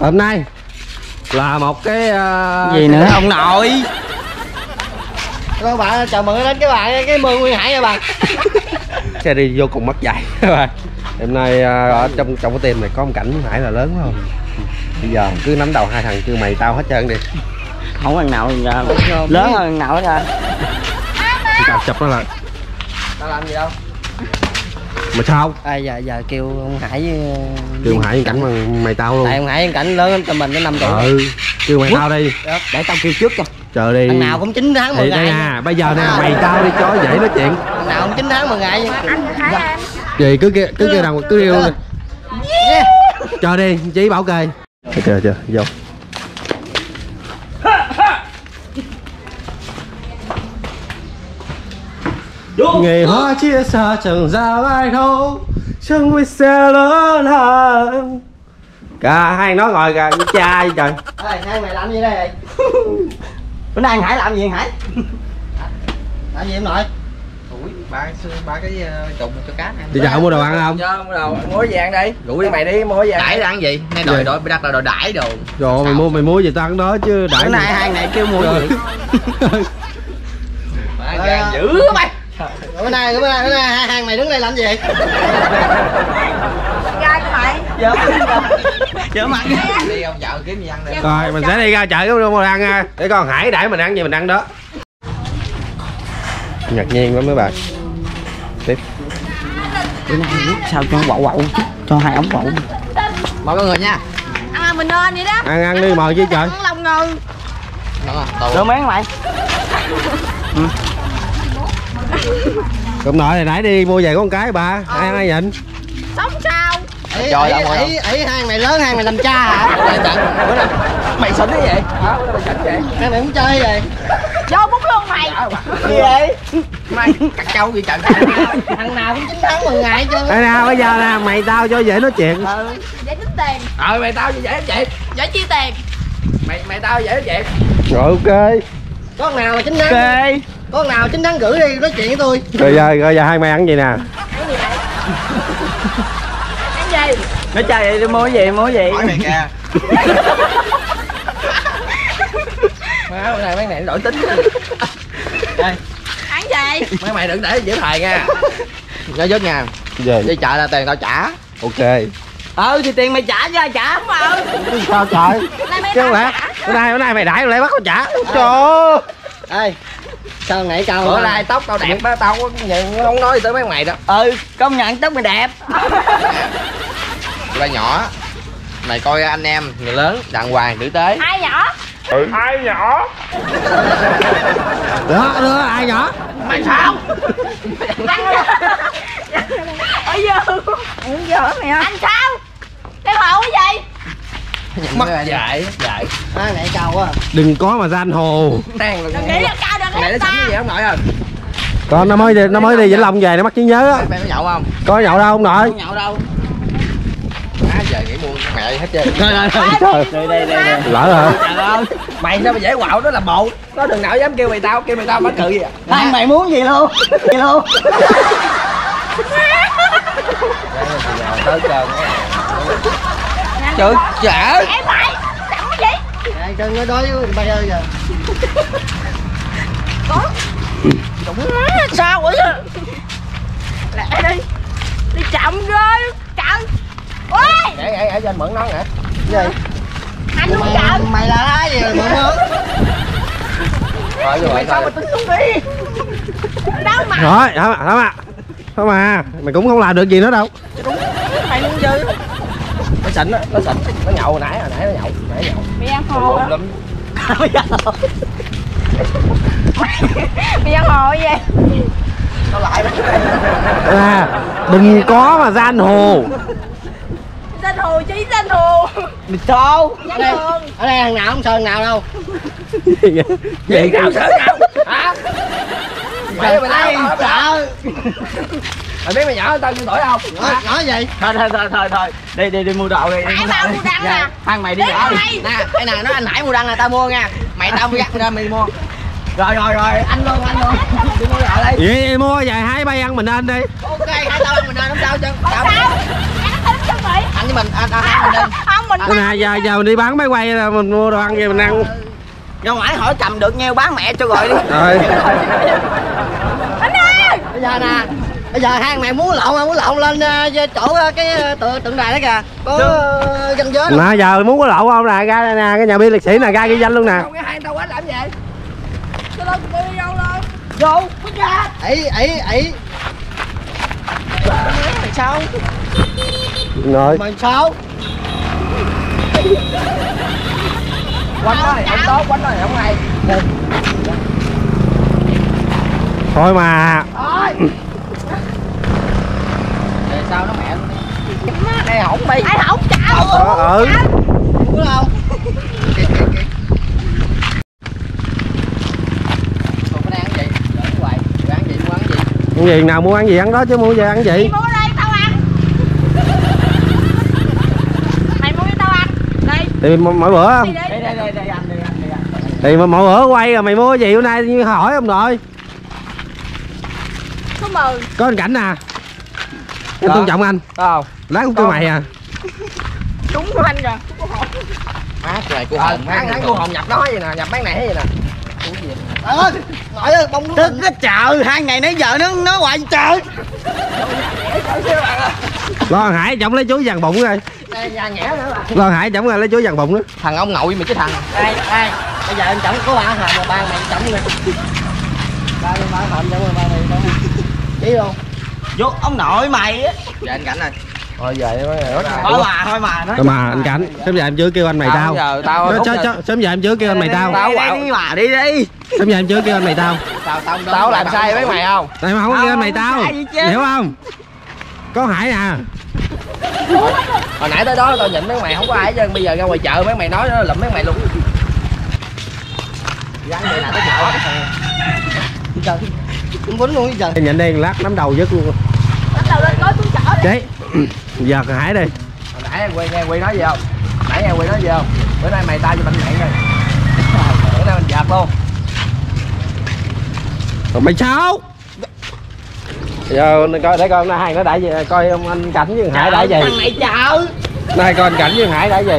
Hôm nay là một cái gì nữa ông nội. Các bạn chào mừng đến cái mưa Nguyên Hải nha bạn. Xe đi vô cùng mất dạy các bạn. Hôm nay ở trong cái team này có một cảnh Hải là lớn không? Bây giờ cứ nắm đầu hai thằng kêu mày tao hết trơn đi. Không thằng nào lớn hơn thằng nào hết à. Cào chụp nó lại. Tao làm gì đâu. Mà sao? Giờ kêu ông Hải Kêu Hải cảnh mà mày tao luôn. Tại ông Hải cảnh lớn hơn tụi mình tới 5 tuổi. Kêu mày tao đi. Để tao kêu trước cho. Chờ đi. Thằng nào cũng 9 tháng 10 ngày. Nè, bây giờ nè mày tao đi cho dễ nói chuyện. Thằng nào cũng 9 tháng 10 ngày. Gì cứ kêu nào cứ kêu luôn. Chờ đi, chí bảo kê. Chưa, vô. Ngày hoa chia xa chẳng ra ai đâu, chẳng biết xe lớn hơn. Cả hai nó ngồi kìa với cha với trời. Hai mày làm gì đây? Bữa nay Hải làm gì Hải? Làm gì em nội? Ủi, ba cái trùng cho cá ăn. Đi chợ mua đồ ăn không? Cho mua đồ, mua cái gì ăn đi. Rủ đi mày đi, mua cái gì ăn. Đãi ăn gì? Nay đòi đặt là đòi đãi đồ. Rồi mày mua gì tao ăn đó chứ đãi. Bữa nay hai này kêu mua gì? Ba gan dữ mày. Bữa nay hai mày đứng đây làm gì? Gai của mày. Chở mặt. Đi ông chợ kiếm gì ăn đi. Rồi mình sẽ đi ra chợ cái mua ăn nha. Để con Hải đãi mình ăn gì mình ăn đó. Ngạc nhiên lắm mấy bạn. Tiếp. Sao cho quậu cho hai ống quậu. Mời mọi người nha. Ăn mình nên vậy đó. Ăn đi mời chứ trời. Ăn lòng ngừ. Đưa máng mày. Cũng nội này nãy đi mua về có con cái bà. Ai nhịn. Sống sao? Ấy hai mày lớn hai mày làm cha hả? Mày xỉn cái gì? Hai mày muốn chơi gì? Vô bút luôn mày. Gì vậy? Mày cắt trâu gì trời. Thằng nào cũng 9 tháng 10 ngày chứ. Đây nè bây giờ nè mày tao cho dễ nói chuyện. Để tính tiền. Mày tao gì dễ chị. Để chi tiền. Mày tao dễ chị. Rồi ok. Có con nào mà 9 tháng? Ok. Có con nào 9 tháng rưỡi đi nói chuyện với tôi. Rồi giờ hai mày ăn gì nè? Ăn gì? Nó chơi vậy đi mua cái gì mua cái gì? Hỏi mày kìa. Má này mấy này đổi tính. Đây. Ăn gì? Mấy mày đừng để giữ thầy nha. Nhớ giúp nha. Về. Đi chợ là tiền tao trả. Ok. Thì tiền mày trả chứ ai trả. Đúng rồi. Sao trời? Nay mấy Chứ không tao lẽ trả. bữa nay mày đãi lại bắt tao trả. Trời ơi. Ê. Sao nãy cao Bữa nay tóc tao đẹp á, tao không nói gì tới mấy mày đó. Công nhận tóc mày đẹp. Ba nhỏ. Mày coi anh em người lớn đàng hoàng tử tế. Hai nhỏ. Ai nhỏ? Đưa ai nhỏ? Mày sao? Ở dơ. Ăn dơ mày ơi. Anh sao? Đeo hộ cái gì? Mất dạy. Hai nãy cao quá. Đừng có mà gian hồ. Đang Đừng nghĩ là cao đừng này nó ép xỉn cái gì ta. không nội ơi? Con nó mới đi Vĩnh Long về nó mắc trí nhớ á. Mày có nhậu không? Có nhậu đâu ông nội. Không nhậu đâu. Giờ nghĩ mua mẹ hết trơn. Trời. Đây. Lỡ hả? Trời ơi, mày sao mà dễ quạo nó là bộ. Có đừng nào dám kêu mày tao má cự gì à? Hai mày muốn gì luôn? Tới trơn. Trời trả. Em mày. Chẳng có gì. Ai chân nó đói bây giờ giờ. Sao vậy? Lẹ đi. Đi chậm ghê. Chậm. Ôi. Để cho anh mượn nón hả? Gì? Anh không chậm. Mày là ai vậy mượn mướn? Rồi Sao mà tính xuống đi. Đâu mà. Rồi, thôi mà. Mày cũng không làm được gì nữa đâu. Mày muốn dư. nó xịn á, nó nhậu hồi nãy nó nhậu. Mày ăn hồ á. Lắm. Mày ăn hồ vậy? Nó lại Đừng có mà gian hồ. Danh hồ chí danh hồ. Mày sao? Danh thường. Ở đây thằng nào không sơn nào đâu. gì nào sợ nào hả? Mày Ai sợ? Mày biết mày nhỏ hơn tao nhiêu tuổi không? Nói gì? Thôi. Đi mua đồ đi. Nãy tao mua đăng nè. Hai mày đi Đi rồi. mày. Nè, cái nào nó anh Hải mua đăng là tao mua nha. Mày tao mua gắt ra mày mua. Rồi, anh luôn. Đi mua lại đi. Vậy mua vài hai bay ăn mình lên đi. Ok, hai tao ăn mình lên không sao chứ. Không sao. Ăn thêm chuẩn bị. Anh với mình, anh mình đi. Không mình nè giờ mình đi bán máy quay là mình mua đồ ăn về mình ăn. Ra ngoài hỏi cầm được nhiêu bán mẹ cho rồi đi. Rồi. Anh ơi. Bây giờ nè, bây giờ hai mày muốn lộn lên chỗ cái tượng đài đó kìa. Có danh giới đâu. Nè giờ muốn có lộn không nè, ra đây nè, cái nhà bia liệt sĩ nè, ra ghi danh luôn nè. Không, cái hai tao quá làm gì? Cho lên đi đâu lên. Vô, bước ra. Ấy. Mày sao? Rồi. Mày sao? Quánh đó này không tốt, quánh đó này không hay. Thôi mà. Thôi. Về sao nó mẹ luôn đi. Đây hổng đi. Ai hổng chào. Đúng không? Còn cái đang ăn gì? Đợi hoài. Ăn gì muốn ăn gì? Ăn gì nào muốn ăn gì ăn đó chứ mua về ăn gì. Đi mua đây tao ăn. Mày mua cho tao ăn. Đây. Thì mỗi bữa không? Đây ăn. Thì mà mỗi bữa quay rồi mày mua cái gì bữa nay như hỏi không rồi. Số 10. Có anh Cảnh nè. Anh tôn trọng anh. Không. Lát của mày à. Đúng của anh rồi. Má này cô Hồng, hắn cô Hồng nhập nó gì nè, nhập bán này hay gì nè. Nội ơi, bông tức cái chợ 2 ngày nãy giờ nó hoài chợ. Lo Hải trọng lấy chuối vàng bụng rồi. Nhà nhẽ nữa. Lo Hải trọng ra lấy chuối vàng bụng nữa. Thằng ông nội mày chứ thằng. Đây, bây giờ anh trọng có ba hòm mà ba mày trọng rồi. Ba hòm trọng rồi ba mày đâu. Chí luôn. Vô ông nội mày á. Dạ anh Cảnh ơi. Thôi về thôi mà nói. Mà anh Cảnh, sớm giờ em chưa kêu anh mày tao. Sớm giờ em chưa kêu anh mày tao. Đi mà đi. Sớm giờ em chưa kêu anh mày tao. Tao làm sai với mày không? Tại mà không có kêu anh mày tao. Hiểu không? Có Hải nè. Hồi nãy tới đó tao nhìn mấy mày không có ai hết trơn, bây giờ ra ngoài chợ mấy mày nói nó lụm mấy mày luôn. Gắn vậy là tới chợ. Cũng quýnh luôn giờ. Nhìn đây lát nắm đầu dứt luôn. Bắt đầu lên gói túi chở đi. Đấy. Giờ còn Hải đi. Hồi nãy nghe Quy nói gì không? Nãy nghe Quy nói gì không? Bữa nay mày tao cho bệnh mẹ rồi. Bữa nay mình giật luôn. Còn mày sao? Giờ coi để coi hôm nay hai nó đã gì, coi ông anh Cảnh với Hải đã gì. Thằng này chợ. Nay coi anh Cảnh với Hải đã gì.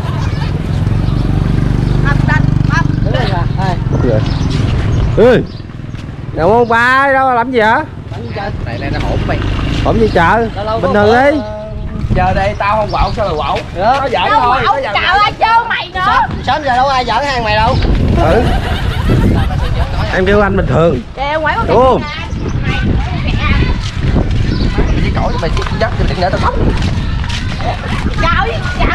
Đứng đây nè. Ơi. Đâu không ba đâu làm gì hả? Này nó hổn mày. Hổn gì chợ? Bình thường đi. Giờ đây tao không quậu sao là quậu. Nó giỡn thôi. Ông chào ai chơi mày nữa. Sớm giờ đâu ai giỡn hai mày đâu. Ừ. Em kêu anh bình thường. Kìa quẩy con Ô. mày. Mày đi cõi cho mày dắt cho đừng để tao tóc. Chào đi, chào.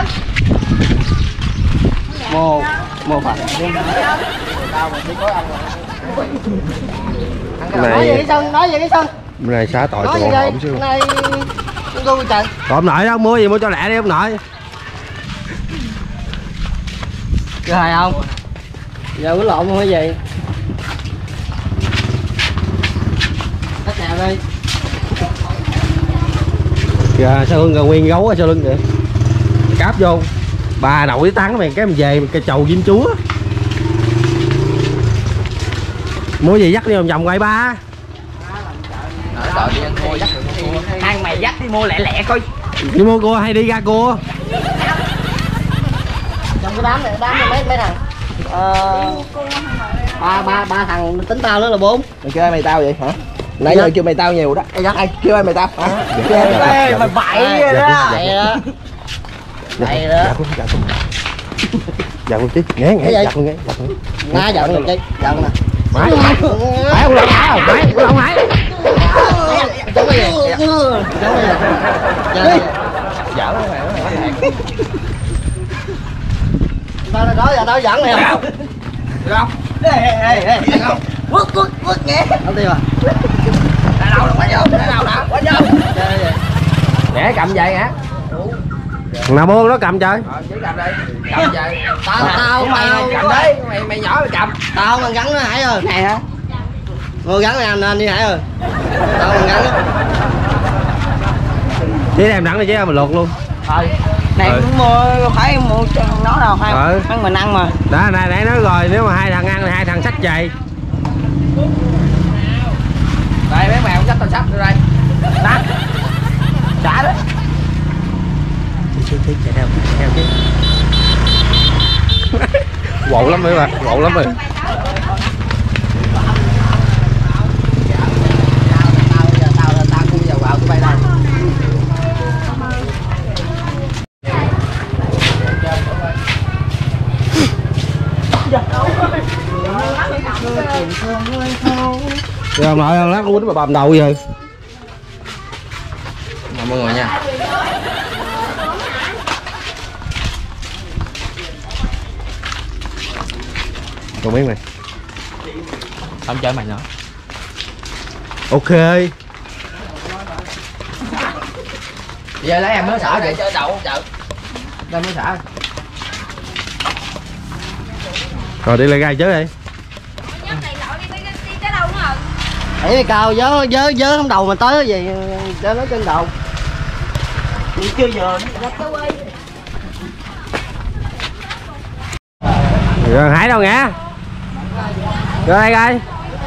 Mô phật. Tao mà chỉ có ăn rồi. Nói gì cái sân, Bữa nay xá tội cho nói bọn gì hổm xíu. đây? Nay tôi trời. Còn ông nội đâu mua gì mua cho lẹ đi ông nội. Chưa hài không? Giờ quýnh lộn không hay gì? Tắt kèo đi. Kìa sao lưng còn nguyên gấu ở sau lưng kìa. Cáp vô. Bà nội tán mày cái mình về cái chầu diêm chúa. Mua gì dắt đi vòng vòng quay ba. Hai mày dắt đi mua lẹ lẹ coi. Đi mua cua hay đi ra cua? Trong cái đám này mấy thằng. Ba thằng tính tao nữa là 4. Mày kêu ai mày tao vậy hả? Nãy giờ kêu mày tao nhiều đó. Ai kêu ai mày tao? Mày bậy rồi đó. Bậy đó. Giận luôn chứ. Nghe giận luôn nghe. Má giận rồi chứ. Giận nè. Phải ông lộn hả? Phải ông lộn hả? Giống cái gì? Giống cái gì? Giỡn mày. Sao đó giờ tao giỡn mày không? Được không? Ê không? Quất nghe. Không tiêu à? Đã đâu quá vô, đã đâu đã quá vô. Để cầm vậy hả? Nào buông nó cầm chơi. Chỉ cầm đi. Cầm vậy. Tao mày cầm đấy, mày nhỏ mày cầm. Tao còn gắn nó Hải ơi. Này hả? Ngồi gắn này anh đi Hải ơi. Tao còn gắn. Chứ em đắng đi chứ mình luộc luôn. Thôi. Này cũng mua phải mua nó đâu hay. Ăn mình ăn mà. Đó nãy nói rồi nếu mà hai thằng ăn thì hai thằng xách chày. Đây mấy mày không xách tao xách vô đây. Đó. Trả đó. chạy theo chứ. Quộ lắm mấy bạn, quộ lắm rồi. Tao cũng giờ vào tụi bay đâu. Giờ lại lát quýnh mà bầm đầu rồi. Mọi người nha. Còn miếng này. Không chơi mày nữa. Ok. Giờ lấy em mới xả vậy chơi đậu chợ. Em mới xả. Rồi đi lại gai chứ đi. Ấy cao dớ không đầu mà tới cái gì cho nó trên đầu. Chưa giờ. Rồi Hải đâu nghe. Rồi đây coi.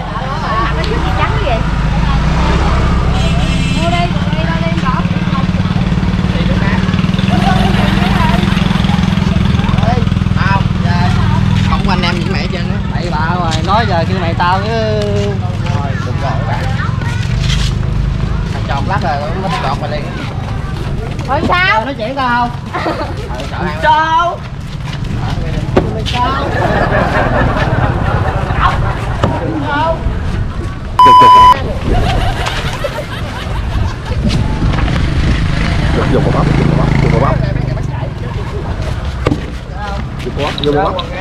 Không anh em với mẹ trên á. Mày bà rồi nói giờ kêu mày tao chứ. Thôi đừng gọi các bạn. Thằng tròn lát rồi nó bắt đọt mày liền. Thôi sao? Nói chuyện tao không? Sợ ăn. Sao? Mày sao? Dùng một bắp, dùng một bắp. Dùng một bắp.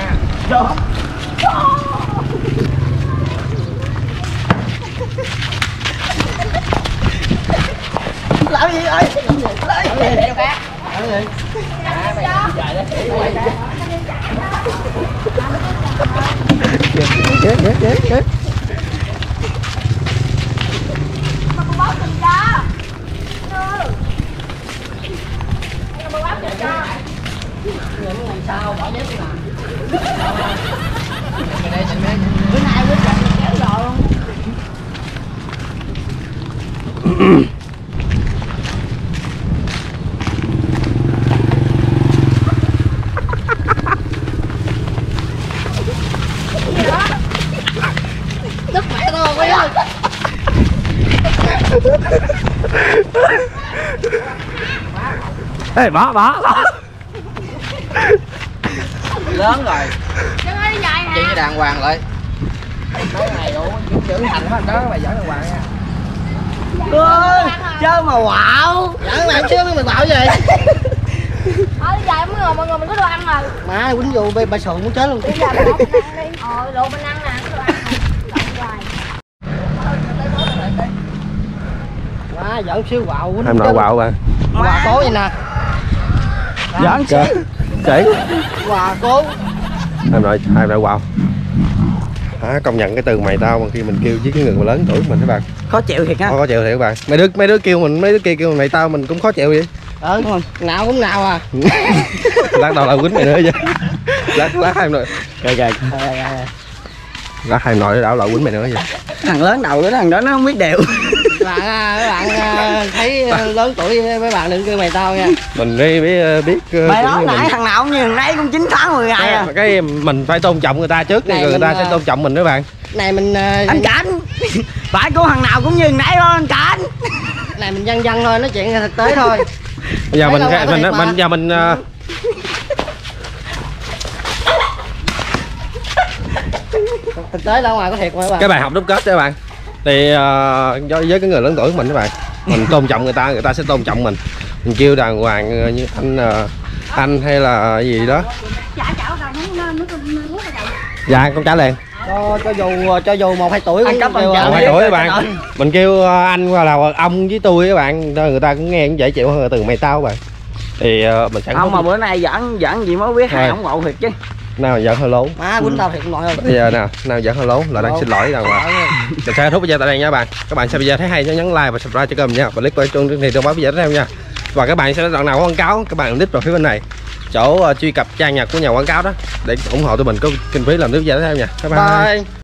Làm gì ơi? Bữa nay quyết định kéo rồi luôn. Tức mẹ tao rồi ơi. Ê bỏ. Lớn rồi. Chân ơi đi dài Chị hả? đàng hoàng lại. Mấy ngày đủ trưởng thành hết đó mày giỡn đàng hoàng nha. Chơi mà quạo. Giỡn mày chứ mày quạo gì? Thôi đi dài mọi người mình có đồ ăn rồi. Má quýnh vô bà sườn muốn chết luôn. Đi dài mình đồ mình ăn đi. Đồ mình ăn nè, có đồ ăn rồi. Má giỡn xíu quạo quýnh. Em nội quạo bà. Quà cố vậy nè. Giỡn chỉ. Quà cố. Em nội quạo. Công nhận cái từ mày tao bằng khi mình kêu với cái người mà lớn tuổi mình các bạn. Khó chịu thiệt á. Khó chịu thiệt các bạn. Mấy đứa kêu mình, mấy đứa kia kêu mày tao mình cũng khó chịu vậy. Nào cũng nào à. Lát đầu là quýnh mày nữa chứ. Lát hai nội. Lát hai nội đảo lại quýnh mày nữa vậy. Thằng lớn đầu đó thằng đó nó không biết điều. Bạn thấy lớn tuổi mấy bạn đừng kêu mày tao nha. Mình biết Mày nói nãy thằng nào cũng như thằng nãy cũng 9 tháng 10 ngày à. Cái mình phải tôn trọng người ta trước đi rồi người ta sẽ tôn trọng mình đó bạn. Này mình anh Cảnh. Phải của thằng nào cũng như thằng nãy đó anh Cảnh. Này mình dân thôi, nói chuyện thực tế thôi. Bây giờ mình thực tế đâu ngoài có thiệt mà các bạn. cái bài học đúc kết đó các bạn. Thì với cái người lớn tuổi của mình các bạn, mình tôn trọng người ta sẽ tôn trọng mình. Mình kêu đàng hoàng như anh hay là gì đó. Dạ con trả liền. Cho dù 1-2 tuổi Ăn cắp 1-2 tuổi các bạn. Mình kêu anh hoặc là ông với tôi các bạn, người ta cũng nghe cũng dễ chịu hơn từ mày tao các bạn. Thì mình sẽ không mà bữa nay giỡn gì mới biết hai không ngộ thiệt chứ. Nào giỡn hơi lố. Má quýnh tao thiệt nội ơi. Bây giờ nào giỡn hơi lố là đang xin lỗi đàng hoàng. Mình sẽ kết thúc video tại đây nha các bạn. Các bạn xem video thấy hay nhớ nhấn like và subscribe cho kênh nha. Và click vào chuông thì thông báo video tiếp theo nha. Và các bạn sẽ đoạn nào có quảng cáo các bạn click vào phía bên này chỗ truy cập trang nhạc của nhà quảng cáo đó để ủng hộ tụi mình có kinh phí làm tiếp video tiếp theo nha. Bye bye.